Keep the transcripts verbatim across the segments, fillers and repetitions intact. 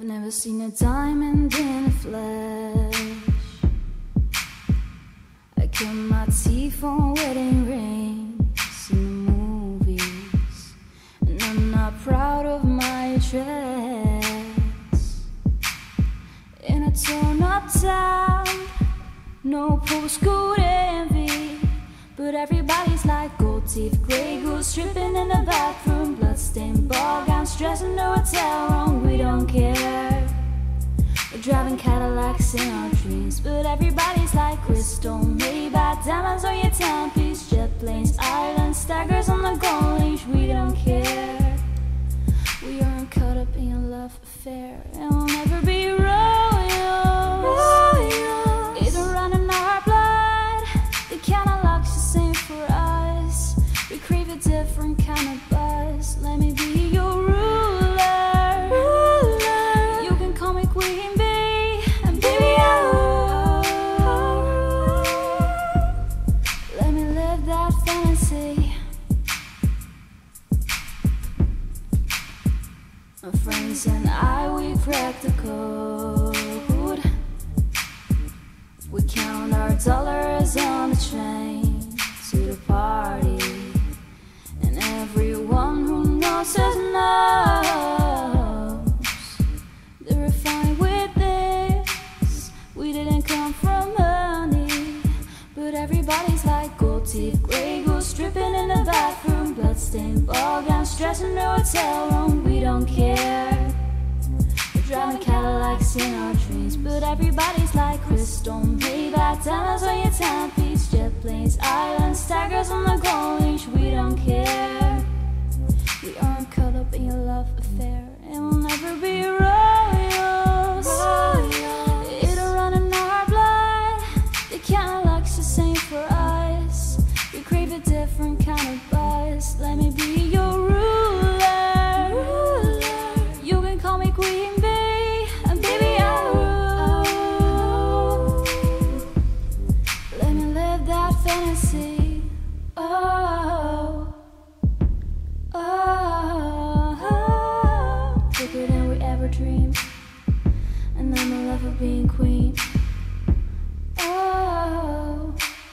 never seen a diamond in the flesh. I cut my teeth on wedding rings in the movies, and I'm not proud of my dress. In a torn-up town, no postcode envy, but everybody's like gold teeth, grey goose dripping in the bathroom, bloodstained ball gowns, stressing the hotel room. We don't care. We're driving Cadillacs in our dreams, but everybody's like crystal, Maybach, diamonds on your timepiece, jet planes, islands, staggers on the gold leash. We don't care. We aren't caught up in a love affair, and we'll never be royals. Royals. It'll run in our blood. The kind of luck's the same for us. We crave a different kind of buzz. Let me be your ruler. Ruler. You can call me Queen Bee, and baby I'll rule. Let me live that fantasy. My friends and I, we cracked the code. We count our dollars on the train to the party, and everyone who knows us knows that we're fine with this. We didn't come from money, but everybody's like gold teeth, grey goose dripping in the bathroom, bloodstained ball gown, stressing the hotel room. We don't care. We're driving Cadillacs in our dreams, but everybody's like crystal, Maybach, diamonds on your timepiece, jet planes, islands, staggers on the gold leash. We don't care. We aren't caught up in a love affair, and we'll never be royals. Royals. It'll run in our blood. The kind of luck's the same for us. We crave a different kind of buzz. Let me be your ruler. Ruler. You can call me Queen Bee, and baby I'll rule. Let me live that fantasy. Oh, oh, oh. Bigger than we ever dreamed, and I'm in love with being queen. Oh,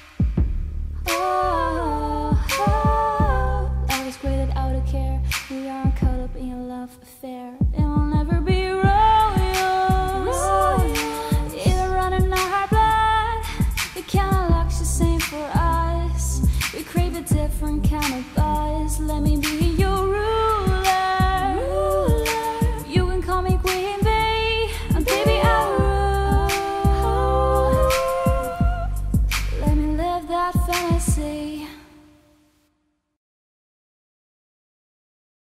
oh, oh. Life is great without a care. We aren't caught up in a love affair, and we'll never be royals. Royals. It'll run in our blood. The kind of luck's the same for us. We crave a different kind of buzz. Let me be your ruler. Ruler. You can call me Queen Bee, and baby I'll rule. Let me live that fantasy.